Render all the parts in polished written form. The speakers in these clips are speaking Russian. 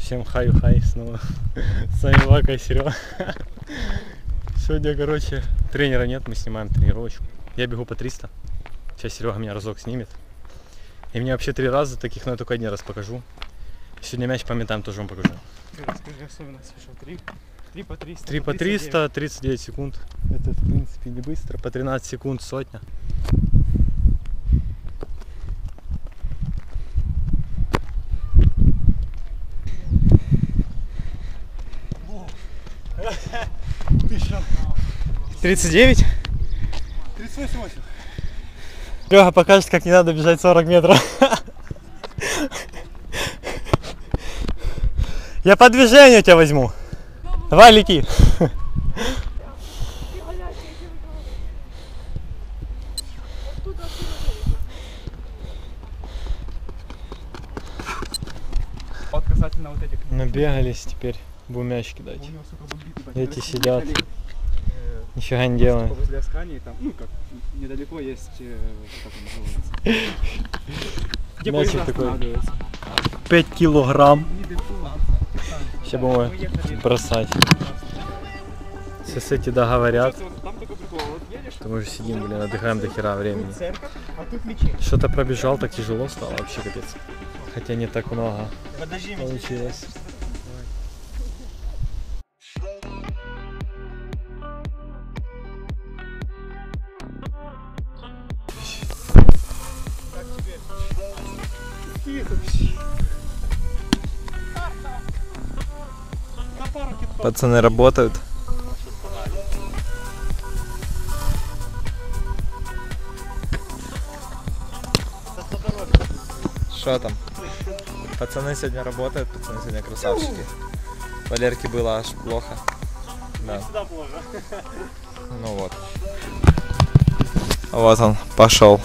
Всем хай снова. С вами Вака и Серега. Сегодня, короче, тренера нет, мы снимаем тренировочку. Я бегу по 300. Сейчас Серега меня разок снимет. И мне вообще 3 раза таких, но я только один раз покажу. Сегодня мяч по метам тоже вам покажу. Расскажи особенность, что 3 по 300. 3 по 300, 39 секунд. Это, в принципе, не быстро. По 13 секунд сотня. Ты что? 39? 38,8. Серега покажет, как не надо бежать 40 метров. Я по движению тебя возьму. Давай, лети. Касательно вот этих. Набегались, теперь будем мяч кидать. Эти сидят. Нифига не делают. Возле Аскании, там, ну как, недалеко есть, как он называется. Мячик такой 5 килограмм. Сейчас будем бросать. Сейчас эти договорят. Мы уже сидим, блин, отдыхаем до хера времени. Что-то пробежал, так тяжело стало, вообще капец. Хотя не так много получилось. Пацаны работают. Что там? Пацаны сегодня работают, пацаны сегодня красавчики. Валерке было аж плохо. Да. Ну вот. Вот он пошел.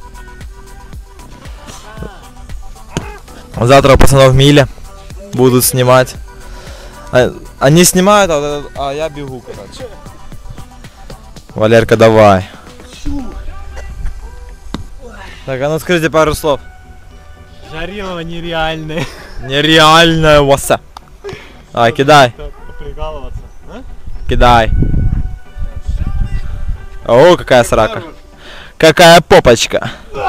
Завтра у пацанов миля будут снимать. Они снимают, а я бегу, короче. Валерка, давай. Так, а ну скажите пару слов. Жарилово нереальное. Нереальная васа. Давай, кидай. Кидай. О, какая срака. Какая попочка.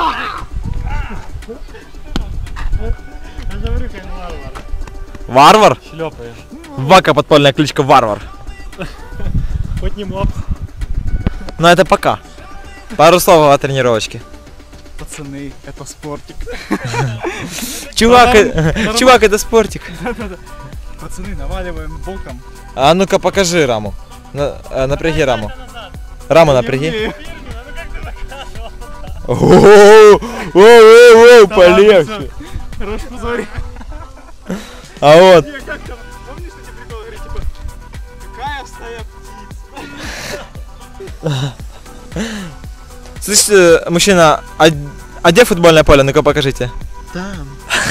Варвар? Шлепаешь. Вака, подпольная кличка Варвар. Хоть не моб. Но это пока. Пару слов о тренировочке. Пацаны, это спортик. Чувак, это спортик. Пацаны, наваливаем боком. А ну-ка покажи раму. Напряги раму. Раму напряги. Оу, полегче. Хорош позори. А вот. Помнишь, что тебе прикол говорит, типа, какая стоят птица? Слышь, мужчина, а где футбольное поле? Ну-ка покажите. Там.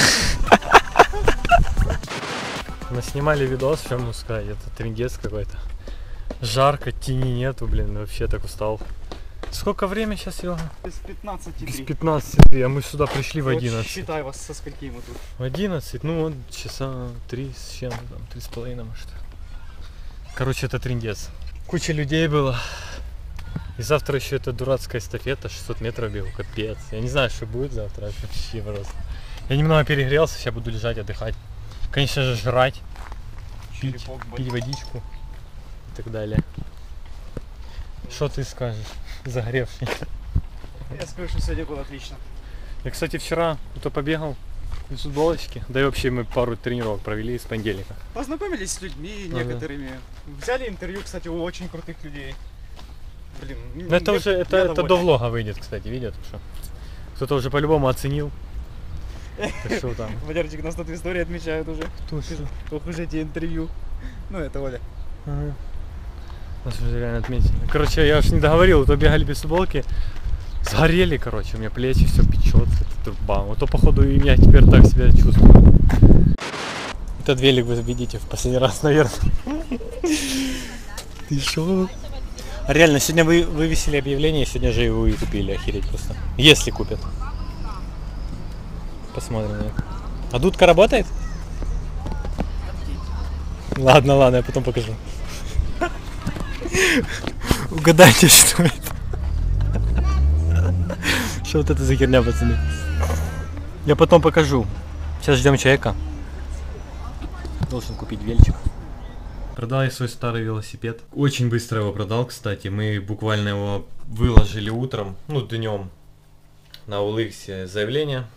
Мы снимали видос, что можно сказать, это трындец какой-то. Жарко, тени нету, блин, вообще так устал. Сколько время сейчас, Серега? Без 15:03. Без 15, а мы сюда пришли в 11. Считай вас со скольки мы тут. В 11, ну вот часа 3 с чем-то, там 3,5 может. Короче, это трындец. Куча людей было. И завтра еще эта дурацкая эстафета, 600 метров бегу, капец. Я не знаю, что будет завтра, вообще просто. Я немного перегрелся, сейчас буду лежать, отдыхать. Конечно же, жрать, пить водичку и так далее. Что ты скажешь, загоревший? Я скажу, что сегодня было отлично. Я, кстати, вчера побегал в футболочке, да и вообще мы пару тренировок провели с понедельника. Познакомились с людьми некоторыми. Взяли интервью, кстати, у очень крутых людей. Блин, это уже это до влога выйдет, кстати, видят, что кто-то уже по-любому оценил. Что там? Валерчик нас тут в истории отмечают уже. Ох уж эти интервью. Ну это Оля. Нас уже реально отметили. Короче, я уж не договорил, то бегали без футболки. Сгорели, короче, у меня плечи все печет, это труба. Вот то походу и я теперь так себя чувствую. Этот велик вы видите в последний раз, наверное. Ты шо? Реально, сегодня вы вывесили объявление, сегодня же его и купили, охереть просто. Если купят. Посмотрим. А дудка работает? Ладно, ладно, я потом покажу. Угадайте, что это. Что вот это за херня, пацаны? Я потом покажу. Сейчас ждем человека. Должен купить величик. Продал я свой старый велосипед. Очень быстро его продал, кстати. Мы буквально его выложили утром, ну днем, на OLX заявление.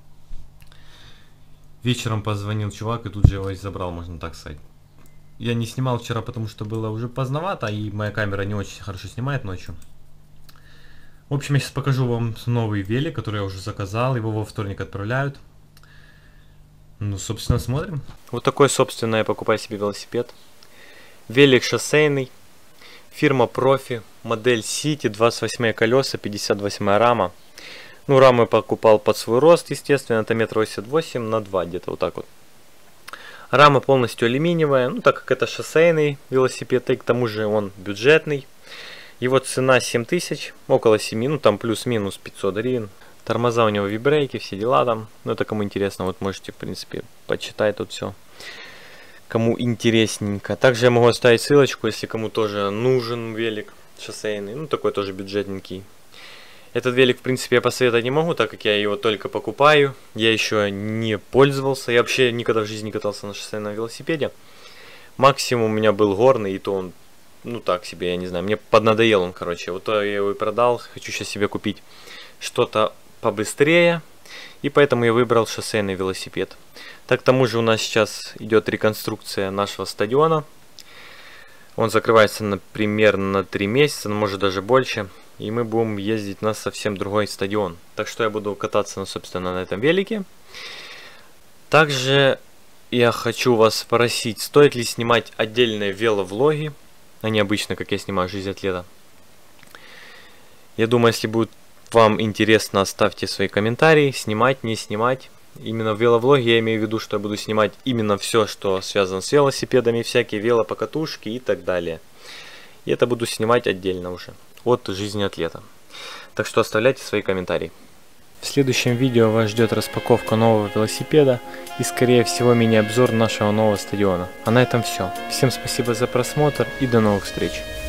Вечером позвонил чувак и тут же его и забрал, можно так сказать. Я не снимал вчера, потому что было уже поздновато, и моя камера не очень хорошо снимает ночью. В общем, я сейчас покажу вам новый велик, который я уже заказал. Его во вторник отправляют. Ну, собственно, смотрим. Вот такой, собственно, я покупаю себе велосипед. Велик шоссейный. Фирма Профи. Модель City. 28 колеса, 58 рама. Ну, раму я покупал под свой рост, естественно. Это 1,88 м на 2, где-то вот так вот. Рама полностью алюминиевая. Ну, так как это шоссейный велосипед, и к тому же он бюджетный. Его цена 7000, около 7, ну там плюс-минус 500 гривен. Тормоза у него вибрейки, все дела там. Ну это кому интересно, вот можете в принципе почитать тут все. Кому интересненько. Также я могу оставить ссылочку, если кому тоже нужен велик шоссейный. Ну такой тоже бюджетненький. Этот велик в принципе я посоветовать не могу, так как я его только покупаю. Я еще не пользовался. Я вообще никогда в жизни не катался на шоссейном велосипеде. Максимум у меня был горный, и то он... Ну так себе, я не знаю, мне поднадоел он, короче. Вот я его и продал, хочу сейчас себе купить что-то побыстрее. И поэтому я выбрал шоссейный велосипед. Так, к тому же у нас сейчас идет реконструкция нашего стадиона. Он закрывается примерно на 3 месяца, может даже больше. И мы будем ездить на совсем другой стадион. Так что я буду кататься, собственно, на этом велике. Также я хочу вас спросить, стоит ли снимать отдельные веловлоги. Они обычно, как я снимаю «Жизнь атлета». Я думаю, если будет вам интересно, оставьте свои комментарии. Снимать, не снимать. Именно в веловлоге я имею в виду, что я буду снимать именно все, что связано с велосипедами, всякие велопокатушки и так далее. И это буду снимать отдельно уже от «Жизни атлета». Так что оставляйте свои комментарии. В следующем видео вас ждет распаковка нового велосипеда и, скорее всего, мини-обзор нашего нового стадиона. А на этом все. Всем спасибо за просмотр и до новых встреч.